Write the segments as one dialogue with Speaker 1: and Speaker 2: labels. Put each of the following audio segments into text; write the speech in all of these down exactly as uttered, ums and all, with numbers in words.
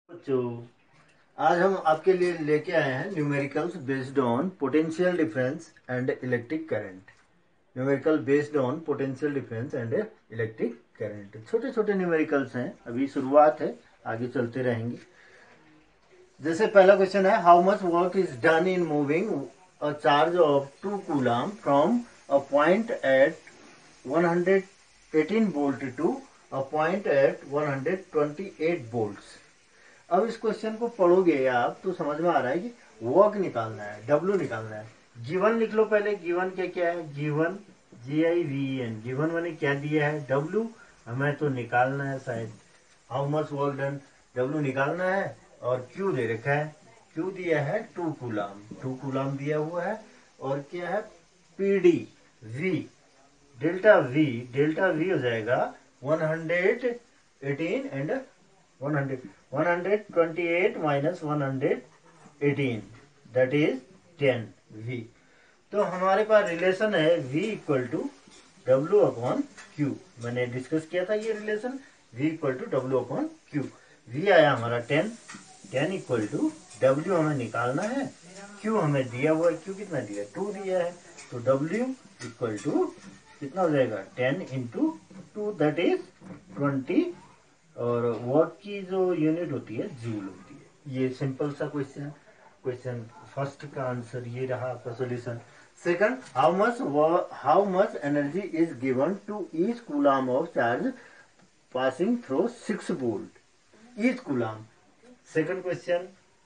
Speaker 1: बच्चों, आज हम आपके लिए लेके आए हैं numericals based on potential difference and electric current. Numerical based on potential difference and electric current. छोटे छोटे न्यूमेरिकल्स हैं, अभी शुरुआत है, आगे चलते रहेंगे। जैसे पहला क्वेश्चन है, how much work is done in moving a charge of two coulomb from a point at one hundred eighteen volt to a point at one hundred twenty eight volts. अब इस क्वेश्चन को पढ़ोगे आप तो समझ में आ रहा है कि वर्क निकालना है, डब्ल्यू निकालना है। गिवन लिख लो पहले। गिवन क्या क्या है? Given G I V N. Given मैंने क्या दिया है? डब्ल्यू। हमें तो निकालना है शायद how much work done, W निकालना है। और क्यू दे रखा है, क्यू दिया है टू कूलम, टू कूलम दिया हुआ है। और क्या है? PD V, delta V, delta V हो जाएगा one hundred eighteen and one hundred one hundred twenty eight minus one hundred eighteen, that is ten V. तो हमारे पास रिलेशन है v equal to W upon Q. मैंने discuss किया था ये relation, v equal to W upon Q. v आया हमारा ten, ten equal to W हमें निकालना है, q हमें दिया हुआ है, q कितना दिया है? टू दिया है। तो w इक्वल टू कितना हो जाएगा? Ten into two, that is twenty. और वर्क की जो यूनिट होती है जूल होती है। ये सिंपल सा क्वेश्चन क्वेश्चन फर्स्ट का आंसर ये रहा आपका solution. Second, how much how much energy is given to each coulomb of charge passing through six volt each coulomb. Second question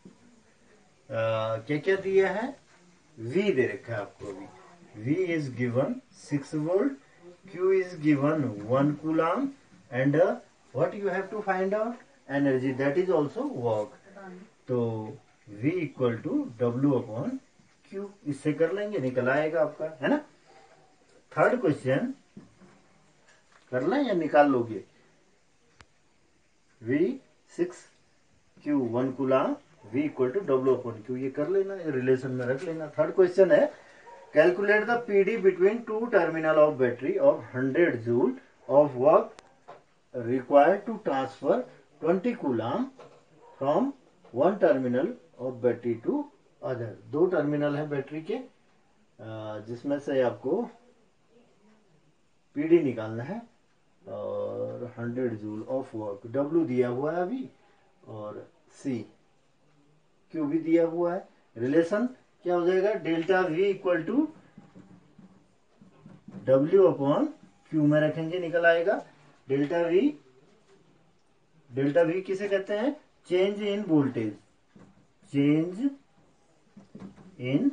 Speaker 1: क्या क्या दिया है? v दे रखा है आपको अभी। v is given six volt, q is given one coulomb and what you have to find out? Energy, that is also work. तो v equal to W upon Q, इससे कर लेंगे, निकल आएगा आपका, है ना। थर्ड क्वेश्चन कर लें या निकाल लोगे? v six, q one coulomb, v equal to W upon Q, ये कर लेना, रिलेशन में रख लेना। थर्ड क्वेश्चन है, calculate the PD between two terminal of battery of hundred joule of work required to transfer twenty coulomb from one terminal of battery to other। दो terminal है battery के, जिसमें से आपको पीडी निकालना है और hundred joule of work. W दिया हुआ है अभी और सी क्यू भी दिया हुआ है। रिलेशन क्या हो जाएगा? Delta V equal to W upon Q में रखेंगे, निकल आएगा। डेल्टा वी, डेल्टा वी किसे कहते हैं? Change in voltage, change in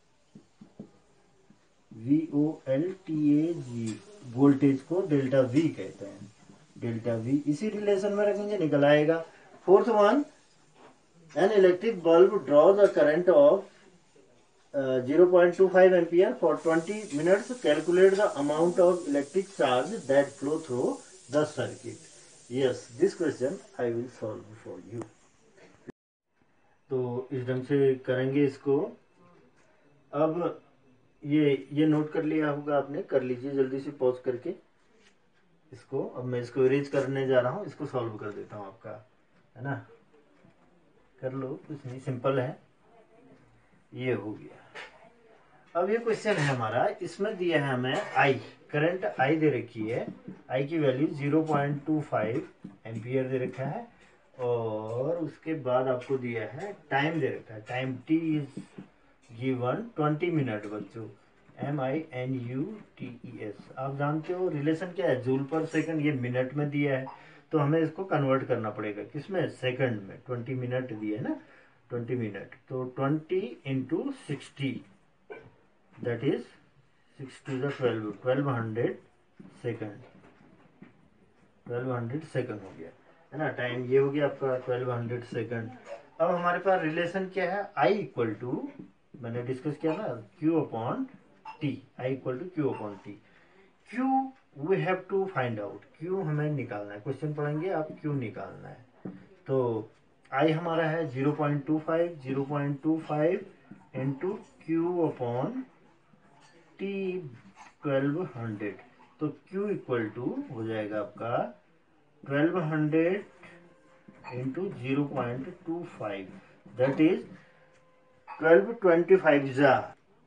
Speaker 1: V O L T A G, voltage को डेल्टा वी कहते हैं। डेल्टा वी इसी रिलेशन में रखेंगे, निकल आएगा। Fourth one, an electric bulb draws a current of zero point two five ampere for twenty minutes, calculate the amount of electric charge that flow through the circuit. Yes, this question I will solve for you। तो इस ढंग से करेंगे इसको। अब ये ये note कर लिया होगा आपने, कर लीजिए जल्दी से पॉज करके इसको। अब मैं इसको इरेज करने जा रहा हूँ, इसको सॉल्व कर देता हूँ आपका, है ना। कर लो, कुछ नहीं, सिंपल है। ये हो गया। अब ये क्वेश्चन है हमारा, इसमें दिया है हमें आई, करंट आई दे रखी है, आई की value zero point two five ampere दे रखा है। और उसके बाद आपको दिया है टाइम दे रखा है, time T is given twenty minute. बच्चों, M I N U T E S, आप जानते हो रिलेशन क्या है? जूल पर सेकंड, ये मिनट में दिया है तो हमें इसको कन्वर्ट करना पड़ेगा किसमें? सेकंड में। ट्वेंटी मिनट दिया है ना, ट्वेंटी मिनट, तो twenty into sixty, that is six to the twelve, twelve hundred second, twelve hundred second हो गया, है ना। टाइम ये हो गया आपका ट्वेल्व हंड्रेड सेकेंड। अब हमारे पास रिलेशन क्या है? आई इक्वल टू, मैंने डिस्कस किया ना, Q upon T, I equal to Q upon T. Q we have to find out, Q हमें निकालना है। क्वेश्चन पढ़ेंगे आप, क्यू निकालना है। तो आई हमारा है zero point two five, zero point two five into Q upon T twelve hundred. तो Q इक्वल टू हो जाएगा आपका twelve hundred into zero point two five, that is twelve twenty-five जा,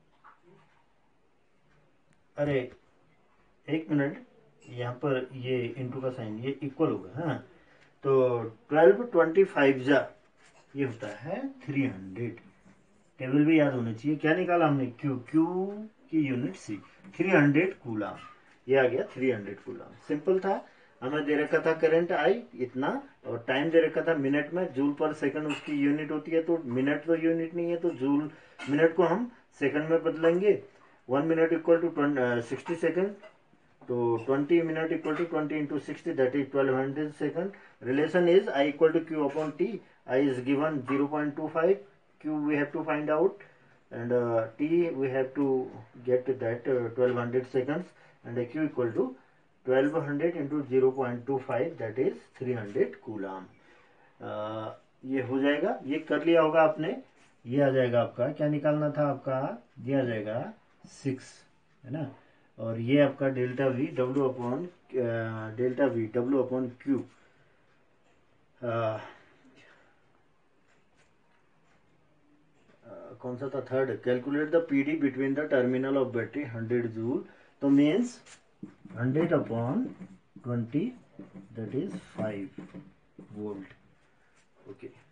Speaker 1: अरे एक मिनट, यहाँ पर ये इंटू का साइन ये इक्वल होगा, हाँ, तो ट्वेल्व ट्वेंटी फाइव जा ये होता है थ्री हंड्रेड। टेबल भी याद होना चाहिए। क्या निकाला हमने? क्यू, क्यू की unit C, three hundred coulomb, ये आ गया थ्री हंड्रेड कूलाम। सिंपल था। हमें दे रखा था करंट आई इतना, और टाइम दे रखा था मिनट में, जूल पर सेकंड उसकी यूनिट होती है, तो मिनट तो यूनिट नहीं है, तो जूल मिनट को हम सेकंड में बदलेंगे। One minute equal to sixty second, तो twenty minute equal to twenty into sixty, that is twelve hundred second. Relation is I equal to Q upon T. I is given zero point two five, q we have to find out, and uh, t we have to get that uh, twelve hundred seconds, and uh, q equal to twelve hundred into zero point two five, that is three hundred coulomb. uh, ये हो जाएगा, ये कर लिया होगा आपने। ये आ जाएगा आपका, क्या निकालना था आपका, ये आ जाएगा सिक्स, है ना, और ये आपका delta V W upon delta V W upon Q. कौन सा था? Third, calculate the PD between the terminal of battery hundred joule, तो means hundred upon twenty, that is five volt. Okay.